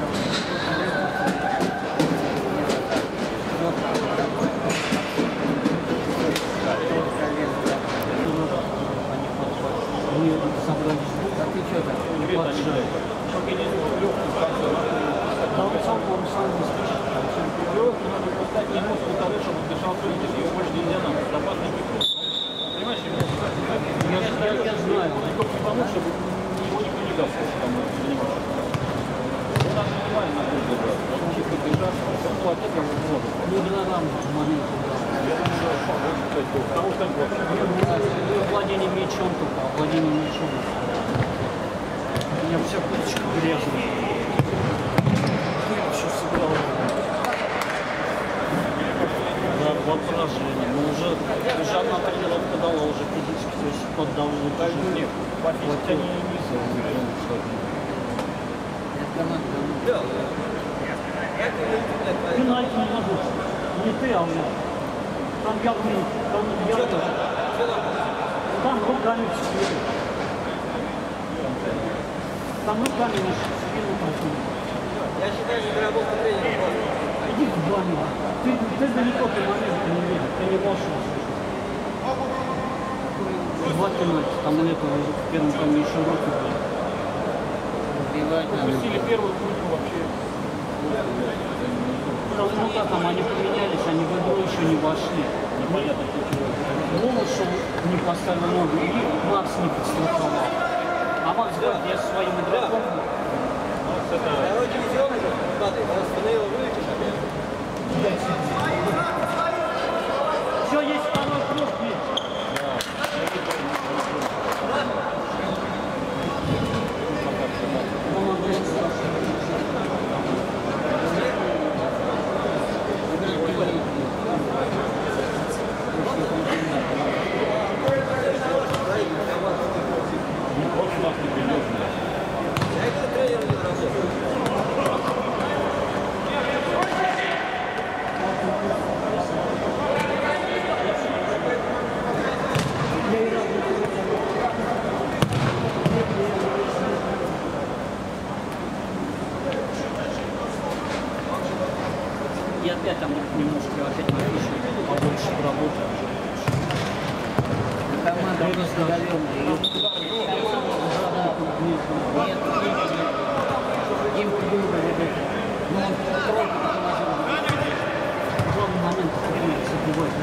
Владение мечом только, владение мечом. У меня вся курточка грязная. Я все собрал. Да, вот поражение. Но уже одна тренировка дала уже физически, то есть поддавливает уже нет. Вот они не пенальти не могу. Не ты, а у меня. Там явный, там руками в спину. Там руками в спину против. Я считаю, что работа тренера. Иди в баню. Ты далеко ты момент не видишь, ты не можешь услышать. Два пенальти, там у этого уже в первом там еще руки были. Пропустили первую группу вообще. Результат там они поменялись, они в игру еще не вошли. Непонятно, Волошев не поставил ногу и Макс не подстраховал. А Макс говорит, я своим игроком. Второй дивизион, смотри, остановил, вылетишь опять. Все, есть второй круг, есть. И опять там немножко опять напишу, побольше поработать. Команда разговаривала. Нет, им придумали. Но он тройку положил. Главный момент, который забивает.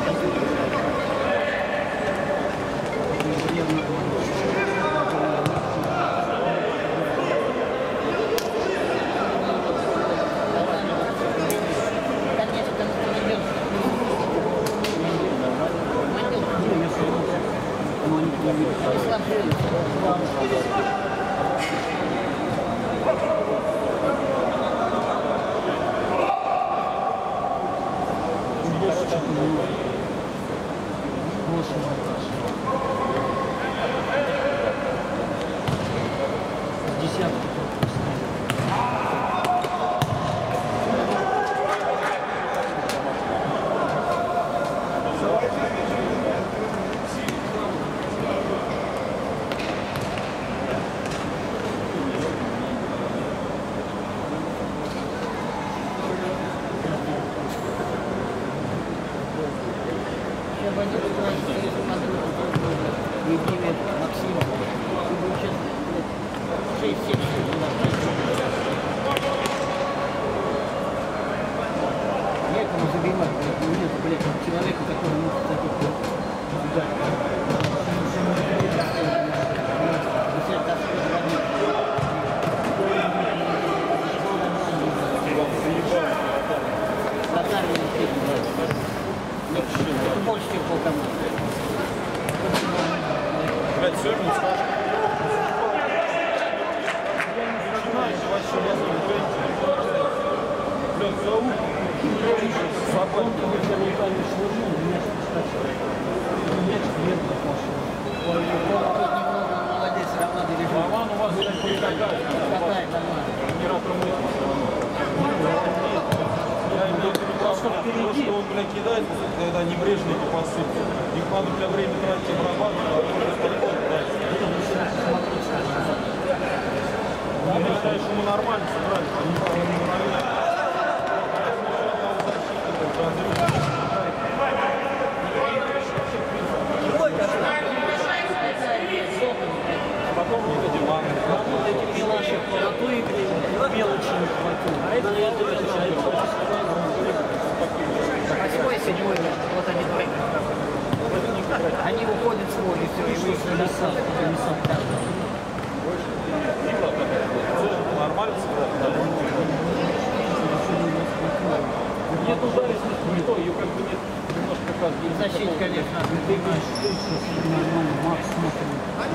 Что он, блядь, кидает, когда небрежные пасы. Их надо, бля, время тратить, обрабатывать, а потом дальше. Я считаю, что мы нормально сыграли. Они потом не диван. Эти мелочи, на ту игре мелочи не хватило. На это Восьмой, седьмой, вот они проигрывают. Они уходят свой, и все, и вышли на сад. Нормально сыграли. Нет ударить не то, ее как бы нет немножко как бы Защит, конечно. ты говоришь, что нормально, Макс смотрит.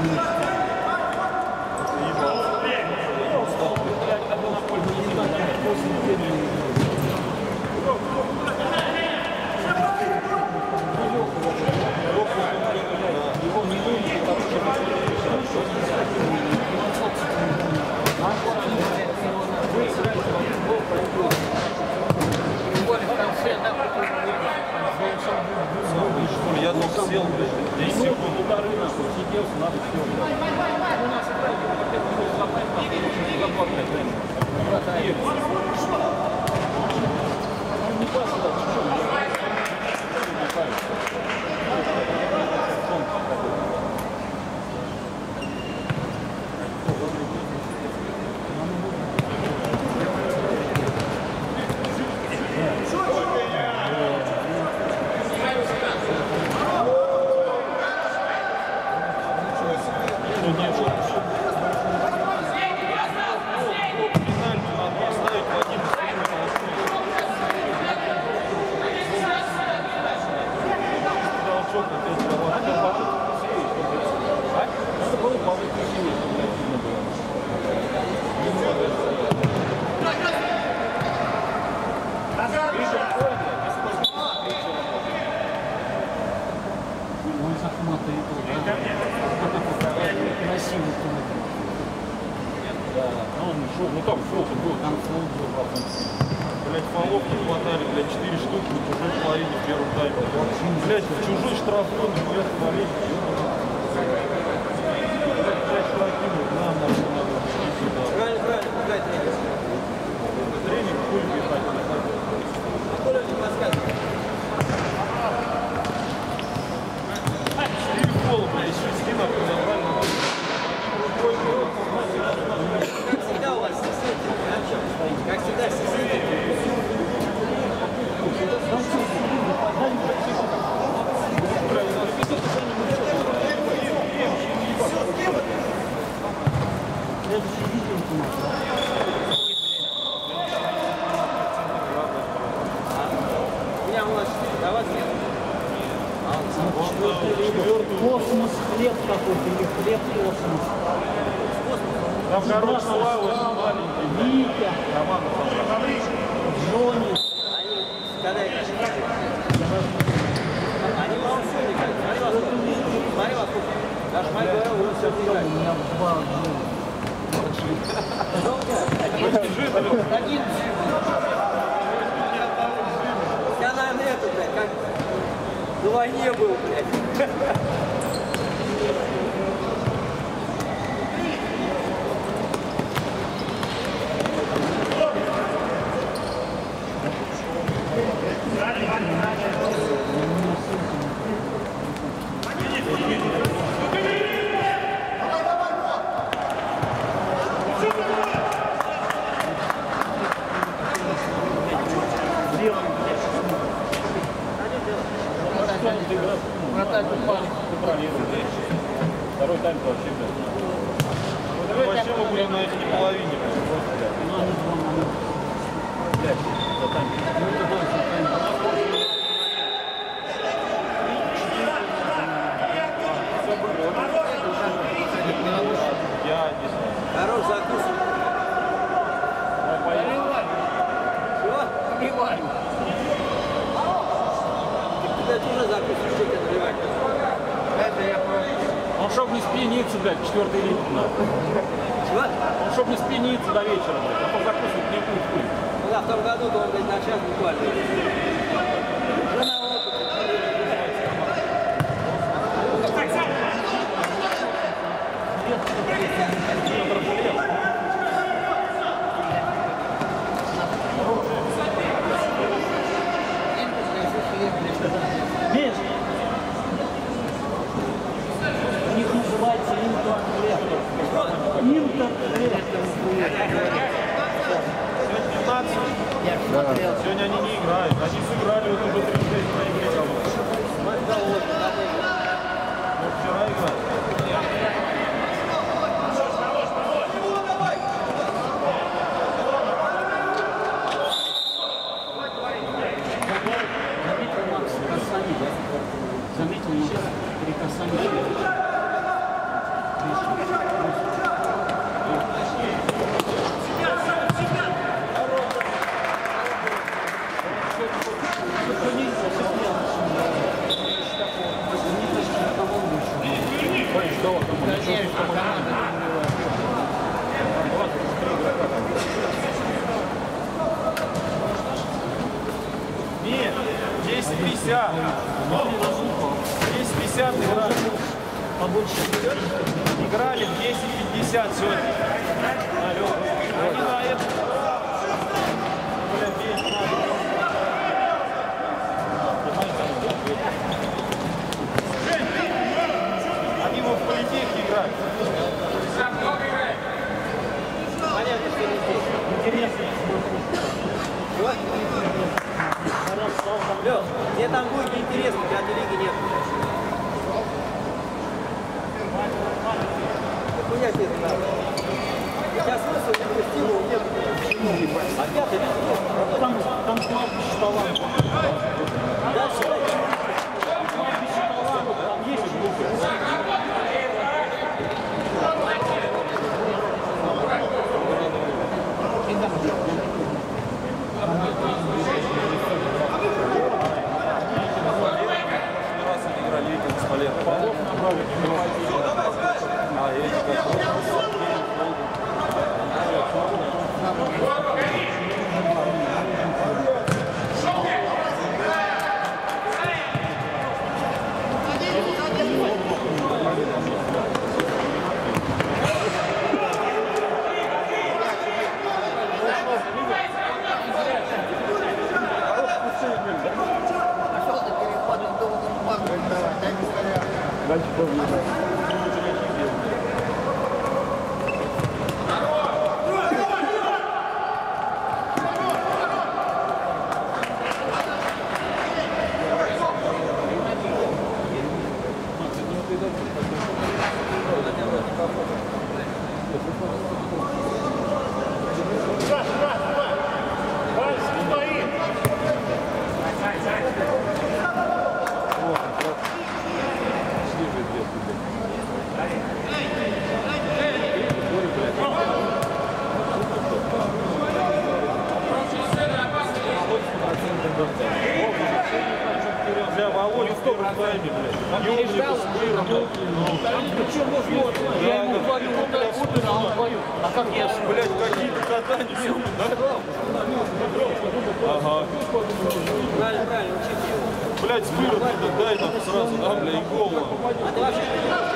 Его не любит, потому что я только сел, 10 секунд. Удары нахуй, сиделся, надо все. У нас играли, как забрать, заплатать, не пасы, да, Ну там фол был. Там фол был. Блять, фолов не хватали, блядь, 4 штуки на чужой половине в первом тайме. Блять, чужой штрафной, блядь, половине. Блять, штрафируют, нам надо. Правильно, пускай тренер. Тренер хуй пихать. Коля не подсказывает. Стиль фола, блядь, еще стиль нахуй забрали. Как всегда у вас сисите, как всегда сисите. Меня у нас до вас нет. Космос, хлеб какой-то, или хлеб космос. Там, короче, Слава маленький. Витя, Роман. Джонни. Они, когда это... Они молчали, смотри вас сколько. Наш мать говорил, вы все У играете. меня два. Один. Я, наверное, это, блядь, как на войне был, блядь. Второй тайм вообще, блядь. Вообще мы будем на этой половине. Блядь, за тайм. Я не знаю. Хорош закус. Чего? Убивай. Ты, блядь, уже закусишь, что тебя наливать? Это я просто... Он чтоб не спьяниться, блядь, четвертый литру надо. Чего? Он чтоб не спьяниться до вечера, блядь, а то закусывать не будет хуй. Ну да, в том году, то он, блядь, на час буквально. Уже на опыте. 15. Я же смотрел. Сегодня они не играют. Они сыграли вот уже 36 проиграли. Ну, вчера играли. Заметил Макс касание, да? Заметил Макс при касании. Конечно, команда. Нет, 10-50. 10-50 играли. Побольше. Играли в 10-50 сегодня. Алло. Они на это. Бля, бей, надо. Они вот в политехе играют. Понятно, что не здесь. Интересно. Лёх, тебе там будет неинтересно, у тебя лиги нет. Хуя тебе это надо. Сейчас смысл нет, стимул нет. Опять или нет? Там кладбище талантов. Дальше Кладбище талантов, там есть группы. Раз они играли, видите, бесполезно. А, эти как Пошел ты переходом долгом банку давать, да, не стоят. дальше тоже. Бля, Володя в первом тайме, блядь. Не умник, спыром. Я ему говорю, вот так вот, а он говорю, а как я Блядь, какие-то катания, все, да? Ага. правильно, правильно, учите его. Блядь, спыром туда дай там сразу, да, бля, и голову. А ты вообще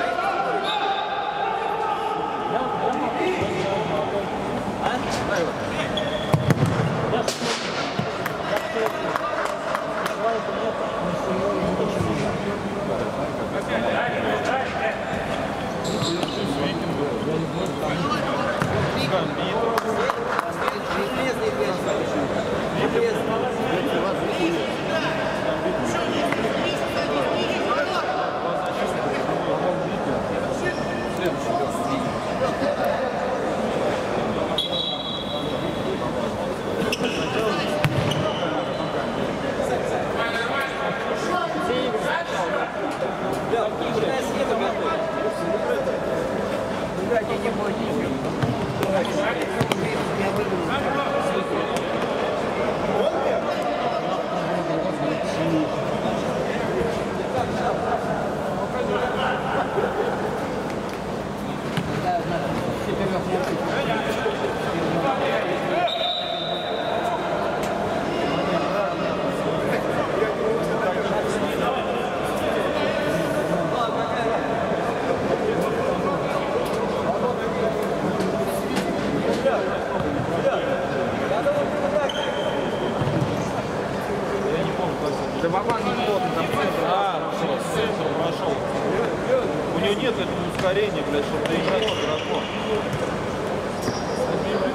С центром прошел. У него нет этого ускорения, блядь, чтобы доиграть игроком.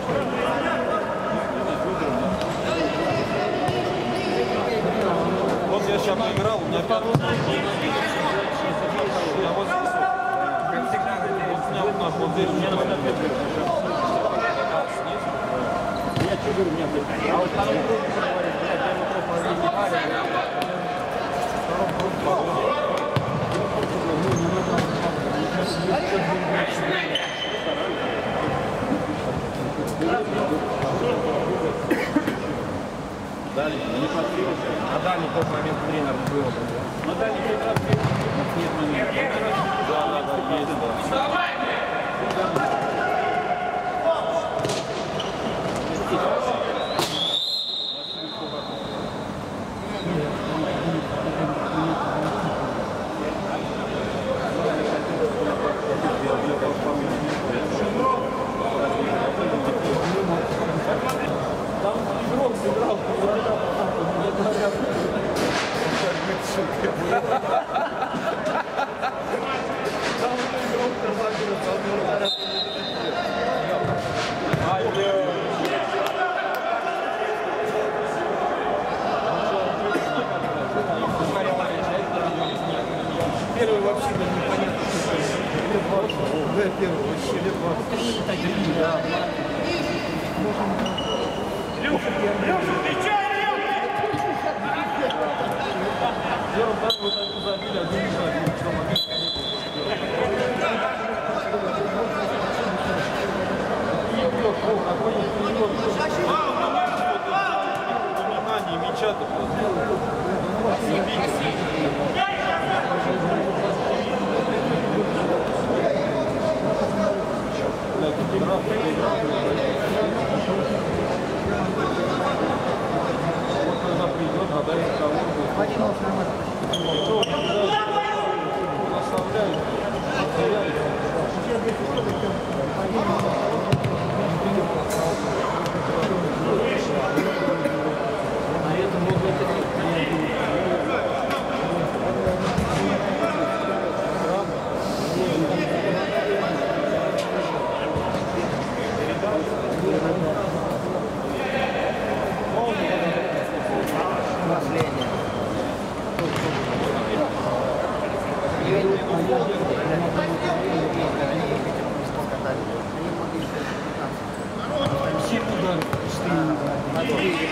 Вот я сейчас поиграл, у меня 5. Я вот здесь. Вот у меня вот здесь. Я что говорю, у меня А вот там блядь, я ему Дали, не подпил. А да, не тот момент тренер был. Но дали как раз нет момента. Да, есть, да. Первый вообще непонятно, что первый вообще лет Упоминание мяча-то Все удары пустые.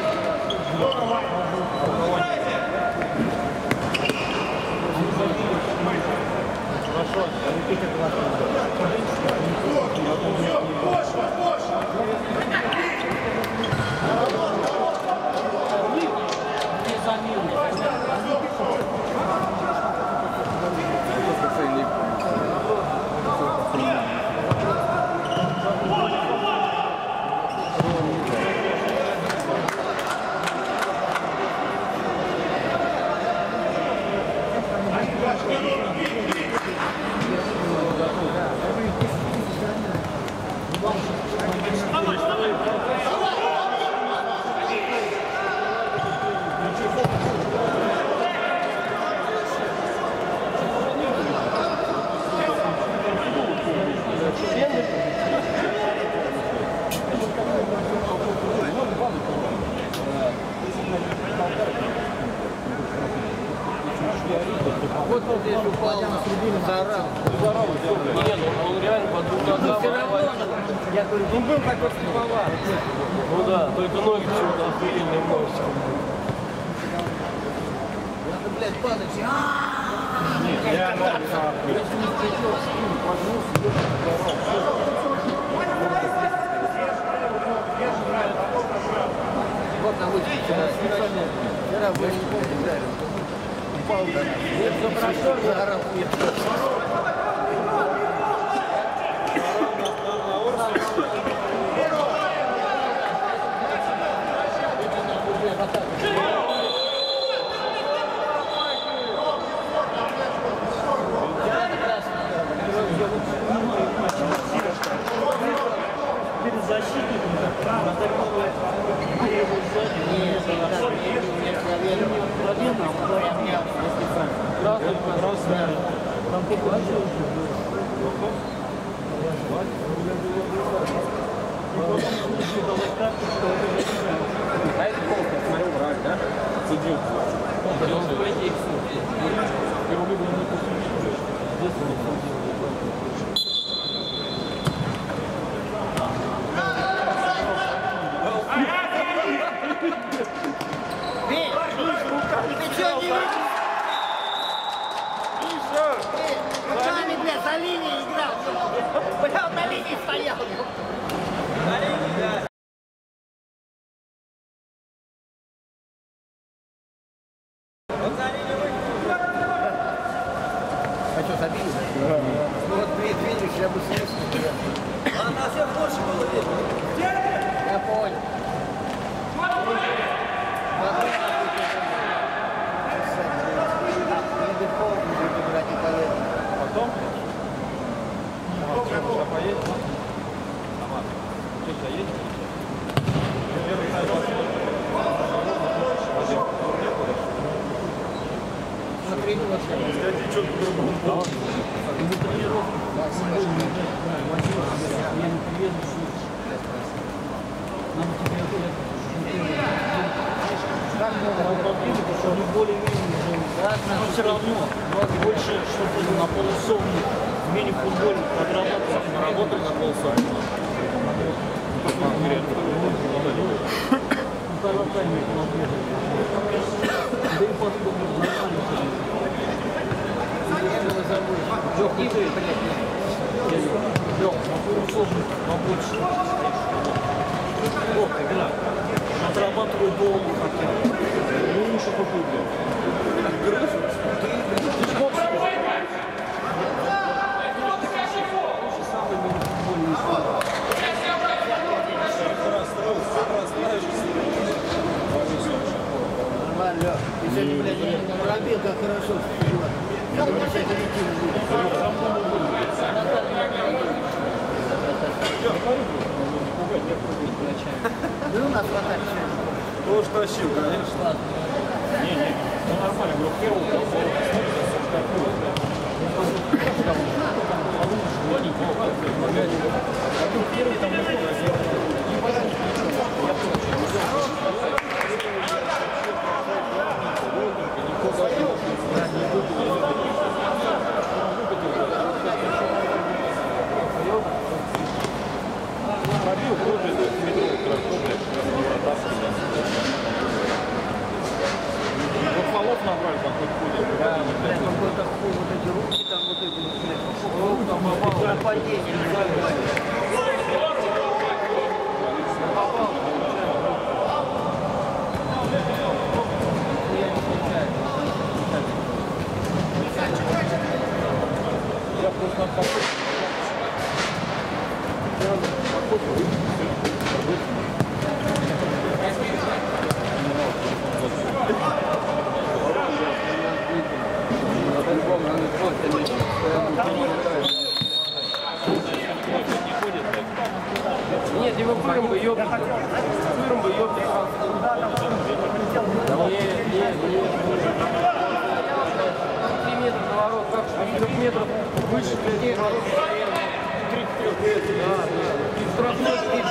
Вот он здесь упал, заорал. Нет, он реально подумал. Но все равно, я говорю, ну был такой слеповат. Ну да, только ноги почему-то охуенные носят. Надо, блядь, падать. Вот на вышке вчера вы не помните, упал, да. Нет, все хорошо, заорал. Перед защитником атаковывает его сзади. Красный, красный. Там только Если давать карту, то это решаем. А это полка, смотрю, брать, да? Судил. Он по идее все. Его выгнали после ничего. Бей! Ты что не видишь? Ты руками, бля, за линией играл. Бля, он на линии стоял. На линии, да. Он за линию выйдет. А что, забили? Да. Ну вот, видишь, я бы снес. А нас всех больше было видно. Я понял. Потом? Куда поедешь? Что тебя едешь? Первый сайт Смотри, вот. Сходи, что-то по-другому. Но все равно у вас больше что-то на полусовне в мини-футболе отрабатывать. Работать на полсайта. Каратами да и потом нормально. Лёх, не ты, Лёх, на полусовне побольше. Вот, игра. Отрабатывай долго хотя бы. Ну, лучше попробуй. Нормально, Лёх. Ты сегодня, блядь, не пробил, как хорошо. Да у нас хватает все. Тоже тащил, конечно. Не, ну нормально, но первый Пробил кровь, метровый красный, вот фолов набрали, как хоть ходят. Да, блядь, какой-то хуй, вот эти руки там, вот эти, блядь, там попало, падение, не знаю, Я просто на покупку. Нет, его пыром бы ёбнуть. Пыром бы ёбнуть. Нет. 3 метра до ворот, как 3 метров выше людей ворот. 33 метров. Да. И штрафной.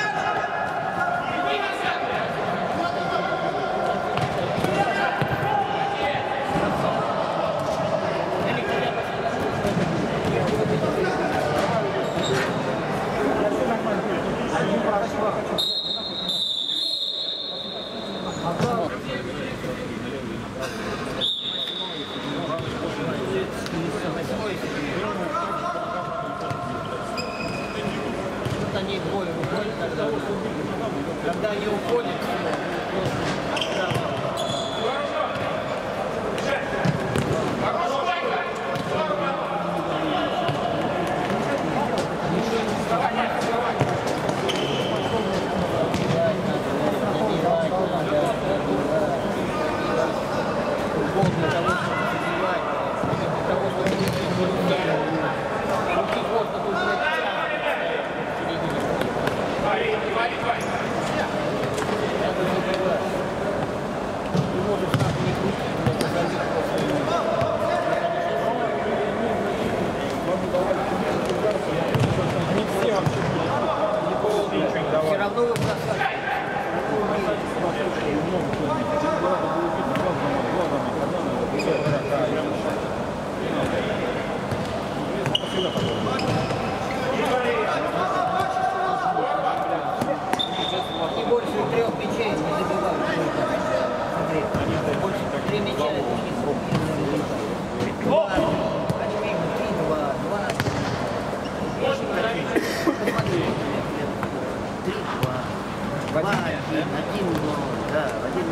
они двое уходят, когда они уходят, Один, да, один.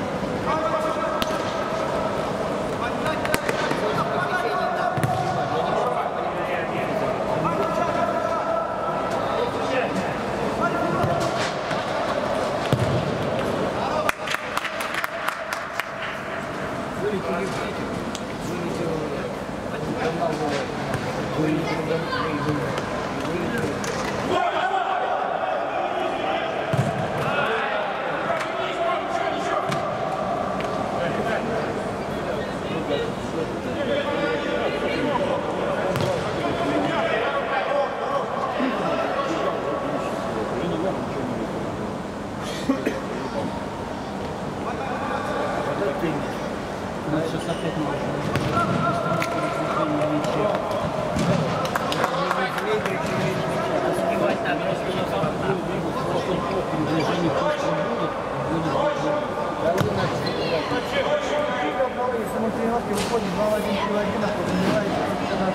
Сейчас опять можно. Сбивать так, Движение просто будет. если мы тренировки выходим 2-1-3-1, а поднимаете на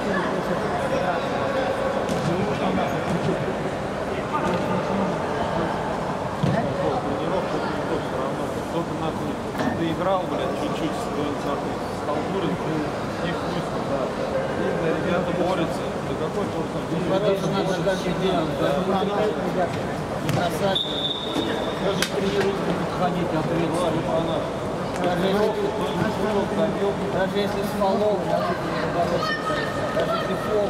Только нахуй ты играл, блядь, чуть-чуть с халтурой, их пусть, да. Ребята борются. Да какой только. Даже надо каждый день, не бросать. Даже в тренировку ходить, даже если с фолом, даже если фол,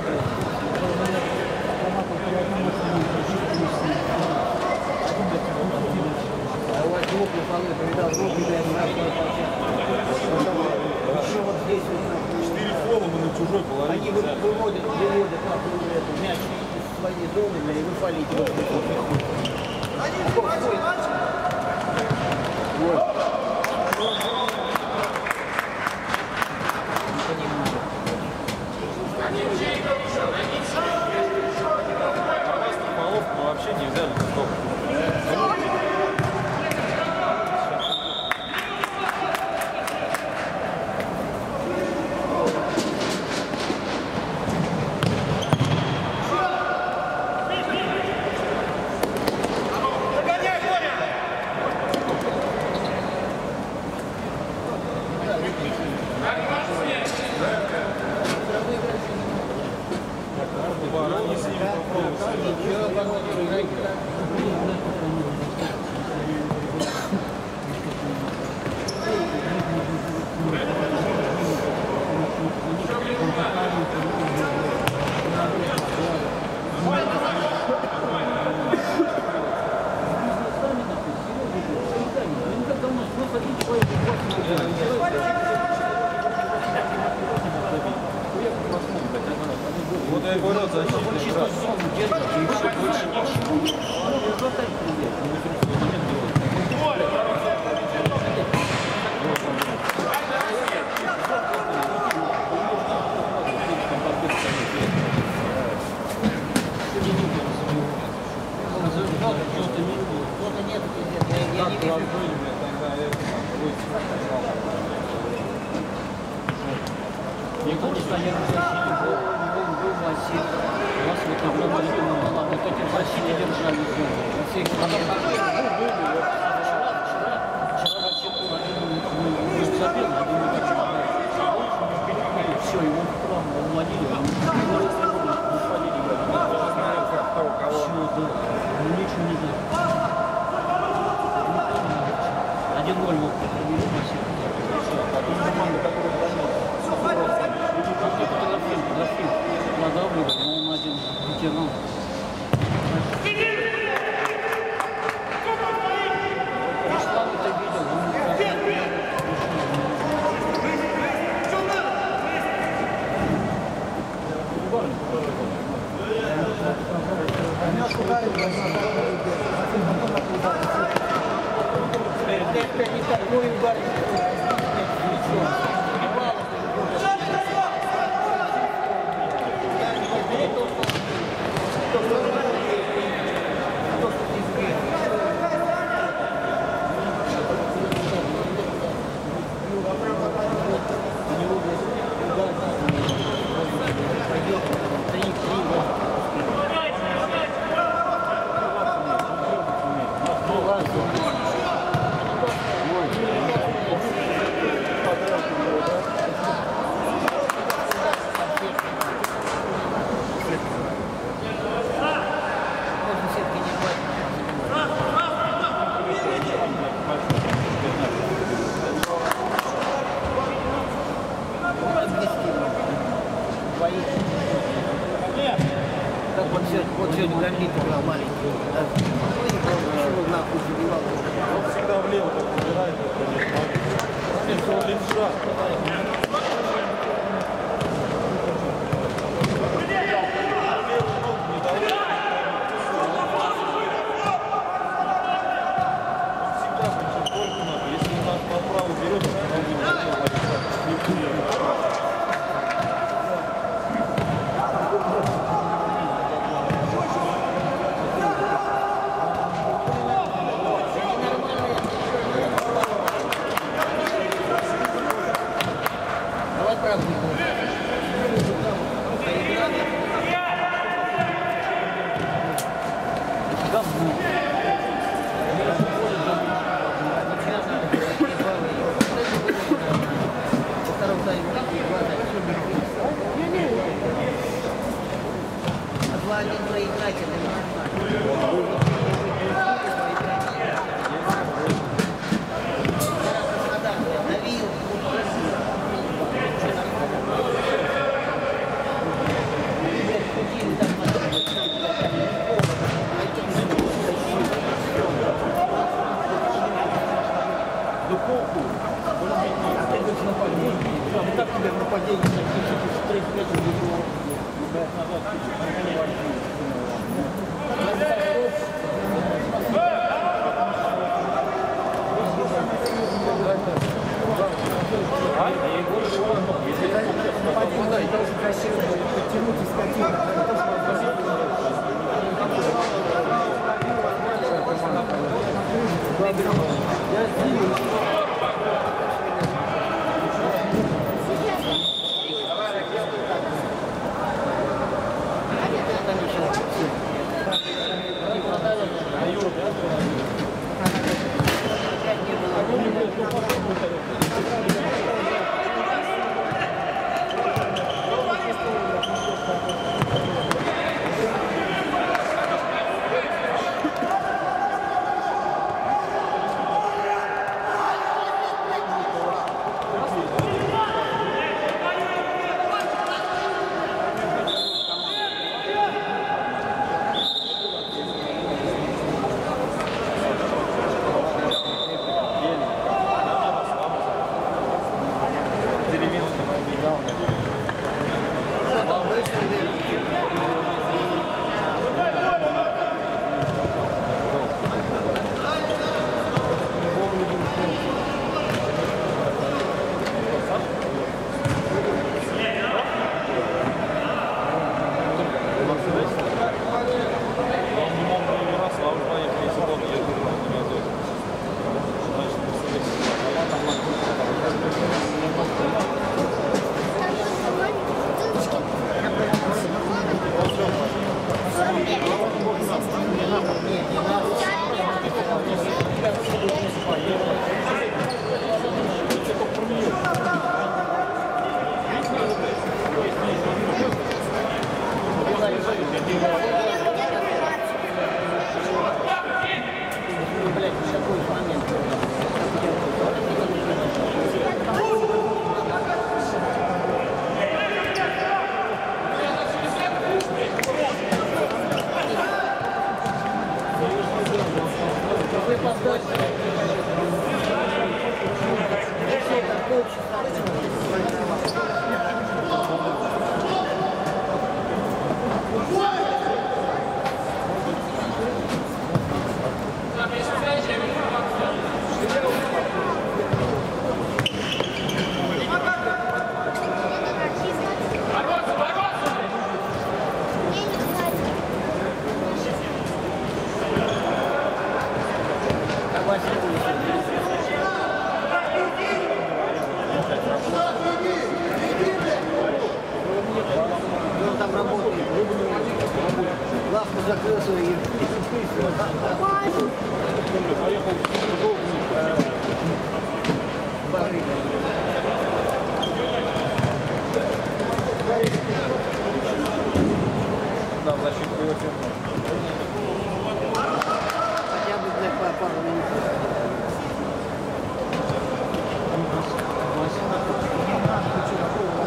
а у вас группы фолы, когда группы, еще вот здесь вот 4 фола мы на чужой половине. они выводят мяч из своей зоны, и вы фолите. Фолов вообще нельзя столько. Вот я говорю, защитный игра. Никто не стоял в защите, был Василь. У вас вот такой маленький была. Вот эти в защите держали во всех моментах. Вчера Василь забил, все, его вправо уводили. Ничего не знаю. 1-0 мог провели Василь. Продавливал, но он один ветеран. Руслан это видел, он плиту брал маленькую. Да. Чего нахуй забивал? Он всегда влево так убирает. Это левша. Давай правду.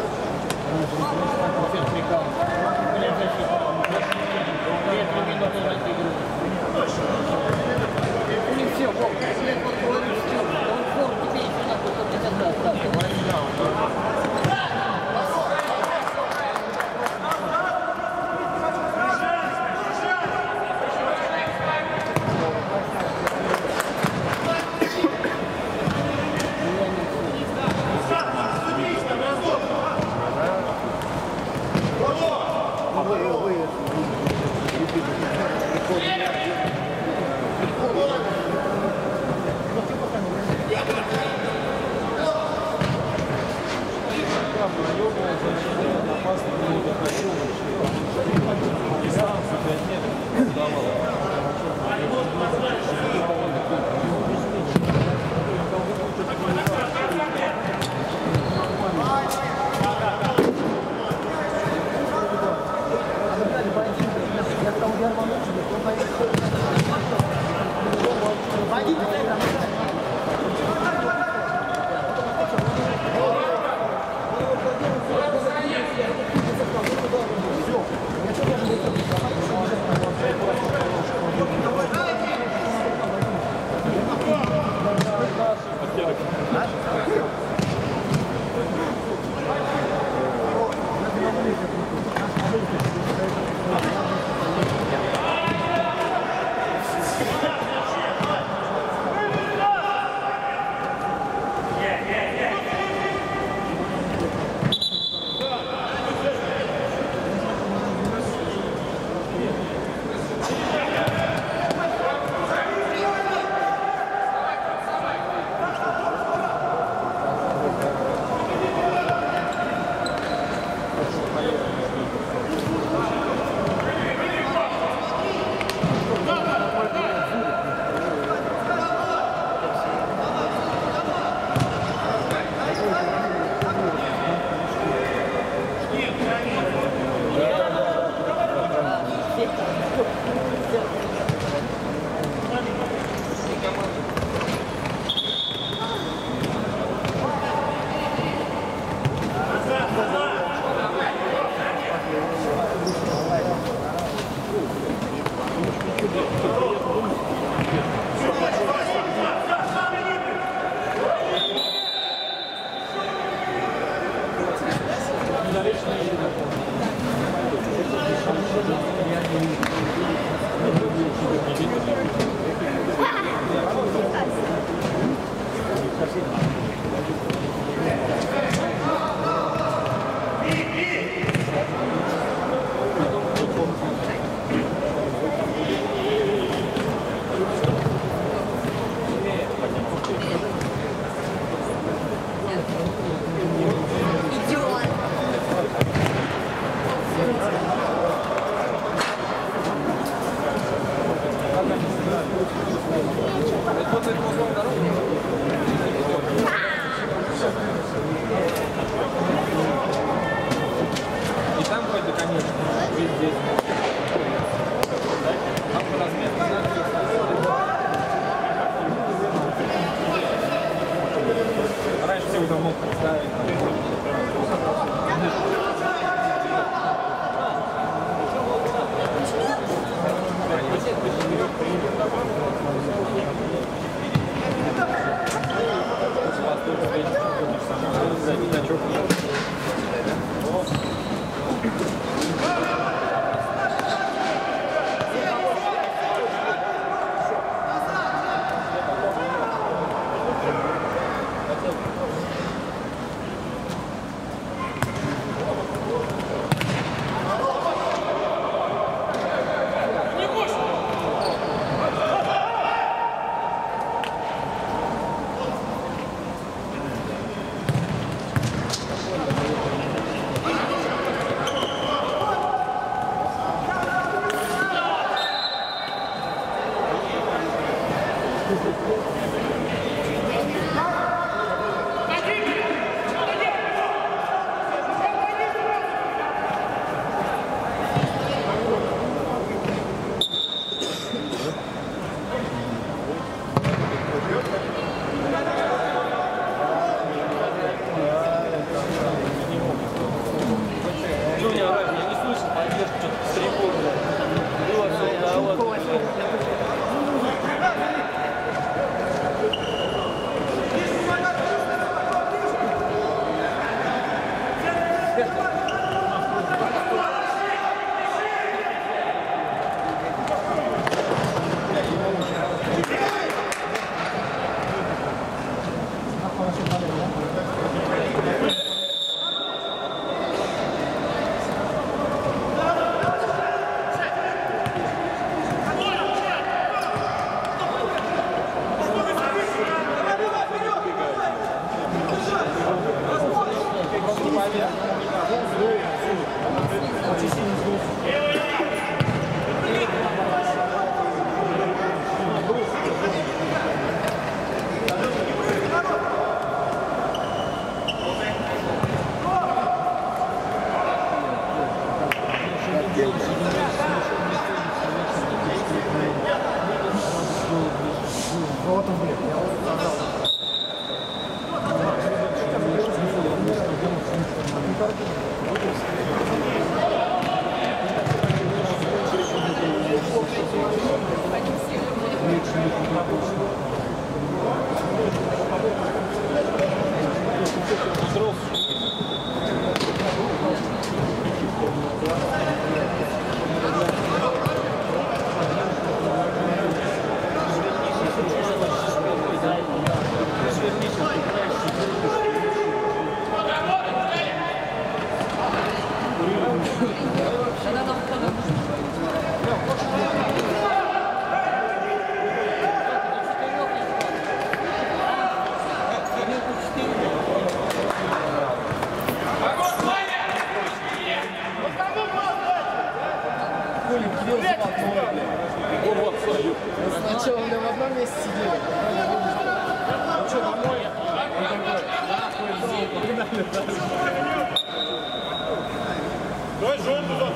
Минуты Сначала мы в одном месте сидели. Ну что, домой? Давай жёлтый туда.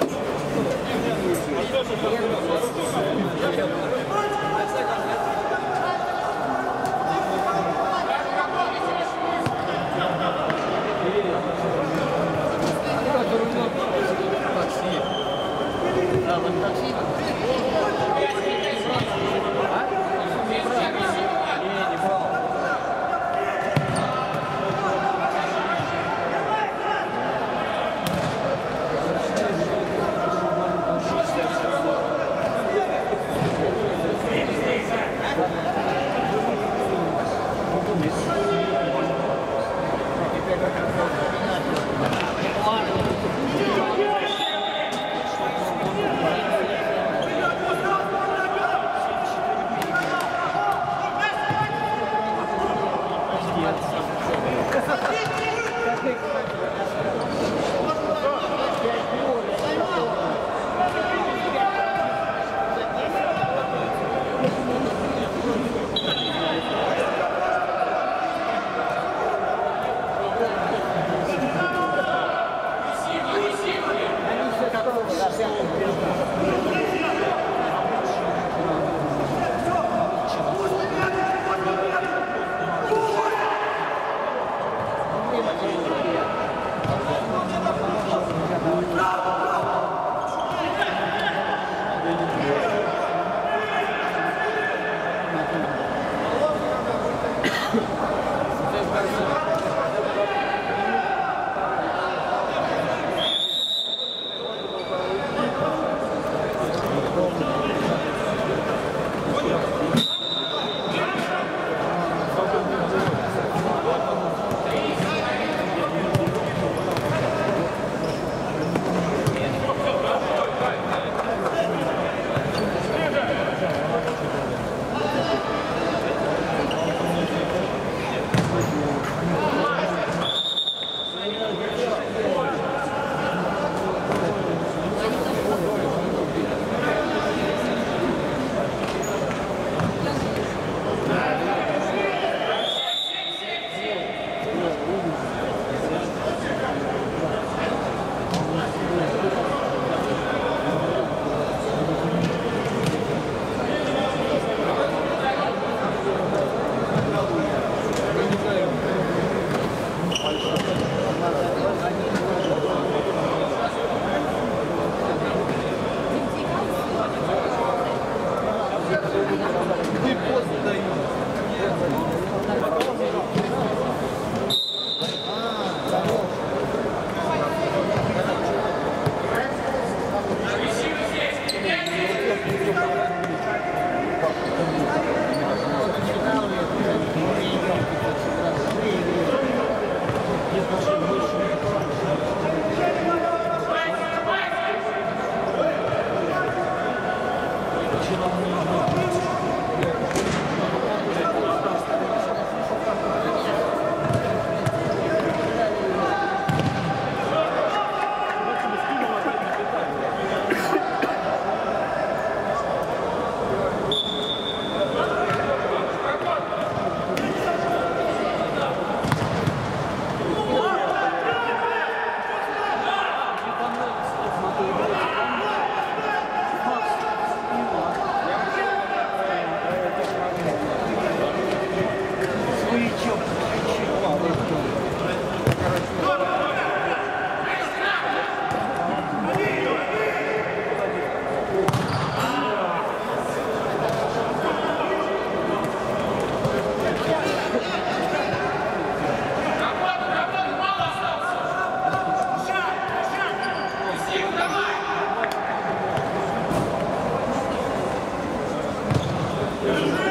Давай!